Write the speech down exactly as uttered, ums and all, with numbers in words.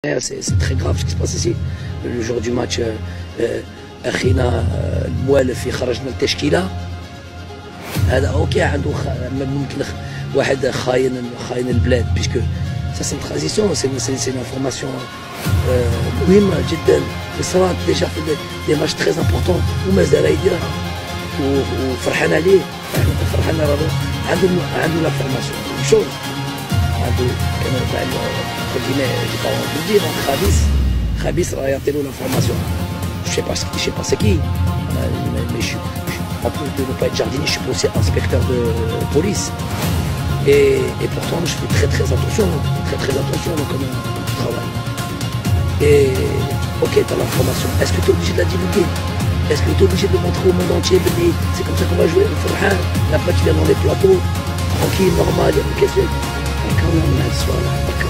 C'est très grave ce qui se passe ici. Le jour du match اخينا الموالف يخرجنا التشكيله هذا اوكي عنده ممكن واحد خاين خاين البلاد بيسكو سا سي ترانزيسيون سي سي انفورماسيون مهمه جدا صرات ديجا في دي ماتش تري امبورطون ومازال يديرها وفرحان عليه فرحان راه عنده عنده لا فورماسيون شوز عنده كانوا تاع قلنا جي با خبيث خبيث راه يعطي له لا فورماسيون je sais pas je sais pas c'est qui mais je, en plus de ne pas être jardinier je suis aussi inspecteur de police et, et pourtant je fais très très attention très très attention dans comment je travaille et ok tu as l'information est-ce que tu es obligé de la divulguer est-ce que tu es obligé de le montrer au monde entier c'est comme ça qu'on va jouer au Farhan et après tu viens dans les plateaux tranquille normal qu'est-ce que quand même là soir là